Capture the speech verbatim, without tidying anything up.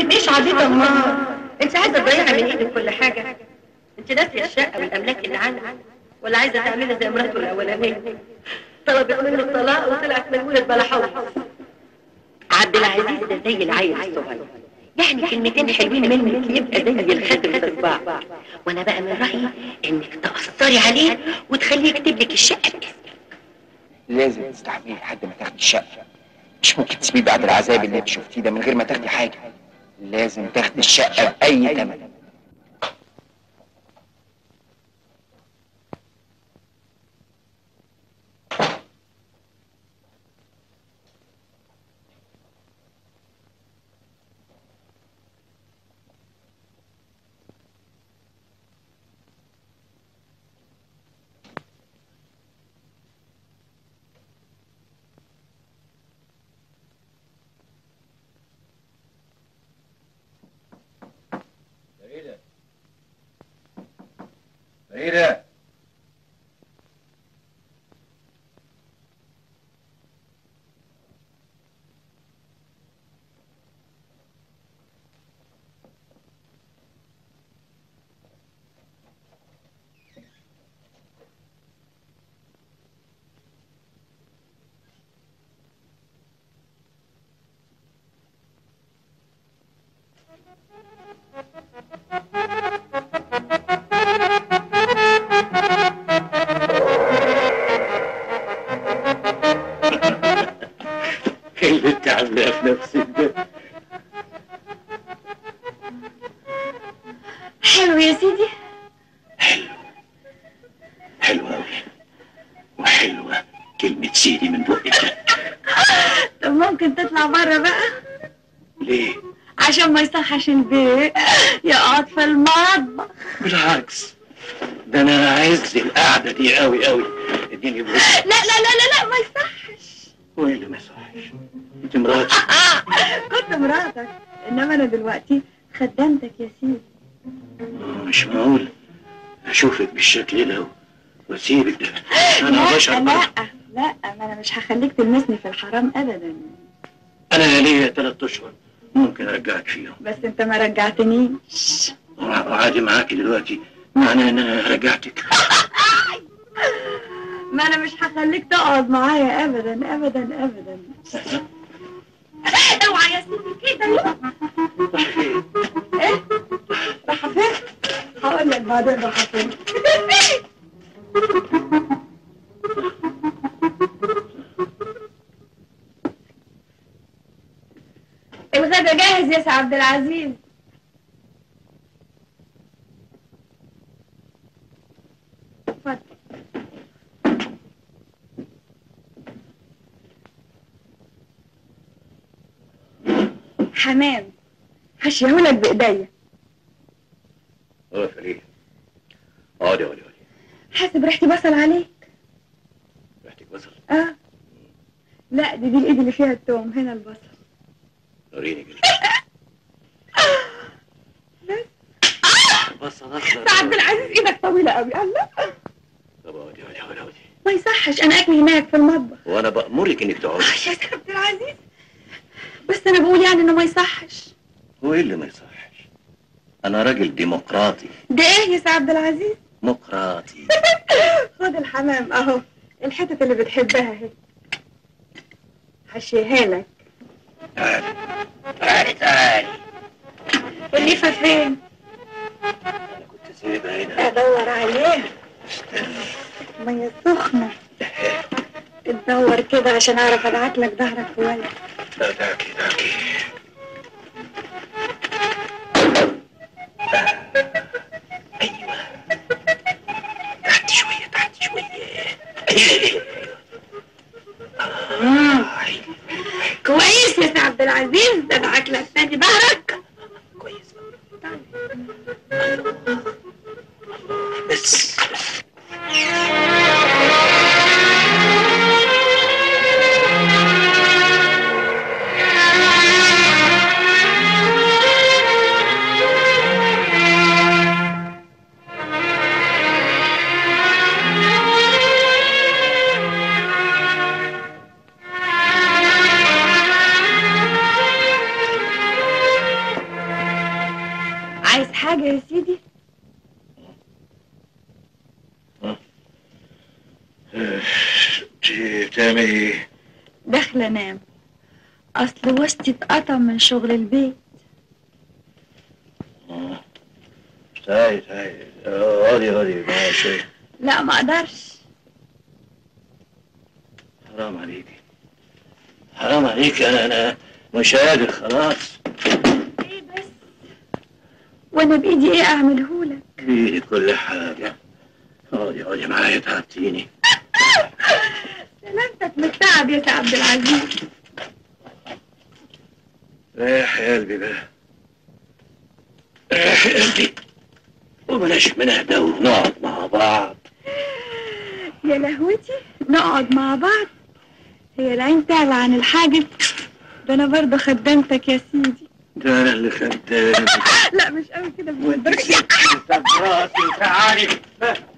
تبقيش عبيطه امال. انت عايزه تضيعي من ايدك كل حاجه؟ انت ناسيه الشقه والاملاك اللي عندك، ولا عايزه تعملي زي مراته الاولانيه طلبت منه الطلاق وطلعت من ولد بلا حول. عبد العزيز ده زي العيل الصغير، يعني كلمتين حلوين منك يبقى زي الخاتم في صباعك. وانا بقى من رايي انك تأثري عليه وتخليه يكتب لك الشقه باسمك. لازم تستحملي لحد ما تاخدي الشقه، مش ممكن تسيبيه بعد العذاب اللي انت شفتيه ده من غير ما تاخدي حاجه. لازم تاخدي الشقه باي ثمن. فريدة، ايه اللي انت عاملاه في نفسك ده؟ حلو يا سيدي. حلو حلو قوي، وحلوه كلمه سيدي من بقك. طب ممكن تطلع بره بقى؟ ليه؟ عشان ما يصحش البيت يقعد في المطبخ. بالعكس، ده انا عايز القعده دي قوي قوي. اديني بص. لا لا لا لا لا ما يصحش. وايه اللي ما يصحش؟ انت مراتي. كنت مراتك، انما انا دلوقتي خدمتك يا سيدي. مش معقول اشوفك بالشكل ده واسيبك ده. انا بشر. لا لا لا، ما انا مش هخليك تلمسني في الحرام ابدا. انا ليا ثلاث اشهر ممكن ارجعك فيهم. بس انت ما رجعتنيش. وعادي معاكي دلوقتي معناه ان انا رجعتك. ما انا مش هخليك تقعد معايا ابدا ابدا ابدا. اوعى يا سيدي كده. راح فين؟ ايه؟ راح فين؟ هقول لك بعدين راح فين. الغدا جاهز يا سي عبد العزيز. اتفضل. حمام هشيهولك بايديا. اه فريد، اقعدي اقعدي اقعدي. حاسب ريحتي بصل عليك. ريحتك بصل؟ اه لا، دي دي الايد اللي فيها التوم، هنا البصل. وريني كده. بس بصل اخضر. عبد العزيز ايدك طويله قوي. الله. طب اقعدي اقعدي اقعدي اقعدي. ما يصحش، انا اكل هناك في المطبخ. وانا بأمرك انك تقعدي. يا سي عبد العزيز، بس انا بقول يعني انه ما يصحش. هو ايه اللي ما يصحش؟ انا راجل ديمقراطي. ده ايه يا سي عبد العزيز؟ ديمقراطي. خد الحمام اهو، الحتت اللي بتحبها اهي. هشيها لك. تعالي تعالي تعالي. الليفه فين؟ انا كنت سايبها هنا. ادور عليها. استني. ميه سخنه. تدور كده عشان اعرف ابعت لك ظهرك في ولد. لا داكي داكي. ايوه تحت شويه تحت شويه. ايوه كويس يا سي عبد العزيز، ده ابعت لك تاني ظهرك. كويس. الله بس عايز حاجة يا سيدي؟ انت بتعمل ايه؟ داخلة انام، اصل وسطي اتقطم من شغل البيت. تعالي تعالي اقعدي اقعدي معايا شوية. لا ما اقدرش. حرام عليكي، حرام عليكي، انا انا مش قادر خلاص. ايه بس؟ وانا بايدي ايه اعملهولك؟ بايدي كل حاجة. اقعدي اقعدي معايا، تعبتيني. سلامتك من التعب يا سي عبد العزيز. ريح يا قلبي بقى، ريح يا قلبي، وبلاش من اهدى ونقعد مع بعض. يا لهوتي، نقعد مع بعض؟ هي العين تعلى عن الحاجب؟ ده انا برضه خدمتك يا سيدي. ده انا اللي خدامك. لا مش قوي كده وانت بالدرجة. ست راسي، تعالي.